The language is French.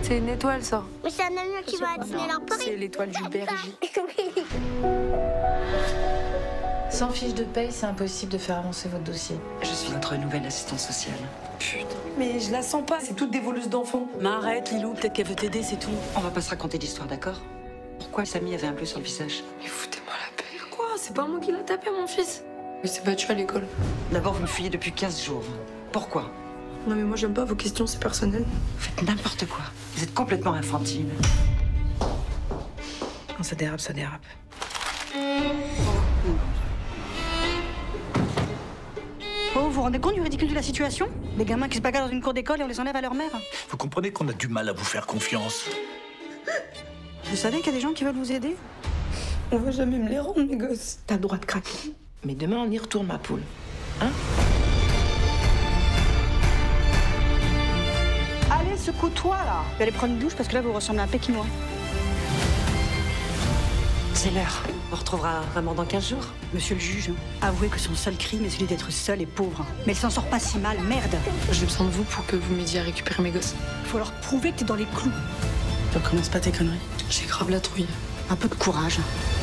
C'est une étoile, ça. Mais c'est un avion qui va à Disneyland Paris. C'est l'étoile du berger. Sans fiche de paye, c'est impossible de faire avancer votre dossier. Je suis votre nouvelle assistante sociale. Putain, mais je la sens pas. C'est toutes des voleuses d'enfants. Mais arrête, Lilou, peut-être qu'elle veut t'aider, c'est tout. On va pas se raconter d'histoire, d'accord? Pourquoi Samy avait un bleu sur le visage? Mais foutez-moi la paix. Quoi? C'est pas moi qui l'a tapé, mon fils. Il s'est battu à l'école. D'abord, vous me fuyez depuis 15 jours. Pourquoi? Non, mais moi, j'aime pas vos questions, c'est personnel. Vous faites n'importe quoi. Vous êtes complètement infantile. Quand ça dérape, ça dérape. Oh, vous vous rendez compte du ridicule de la situation? Les gamins qui se bagarrent dans une cour d'école et on les enlève à leur mère. Vous comprenez qu'on a du mal à vous faire confiance. Vous savez qu'il y a des gens qui veulent vous aider? On va jamais me les rendre, mes gosses. T'as le droit de craquer. Mais demain, on y retourne, ma poule. Hein? Allez, secoue-toi, là. Je vais aller prendre une douche parce que là, vous ressemblez à un Pékinois. C'est l'heure. On retrouvera vraiment dans 15 jours. Monsieur le juge, avouez que son seul crime est celui d'être seul et pauvre. Mais elle s'en sort pas si mal, merde. J'ai besoin de vous pour que vous m'aidiez à récupérer mes gosses. Faut leur prouver que t'es dans les clous. Tu recommences pas tes conneries. J'ai grave la trouille. Un peu de courage.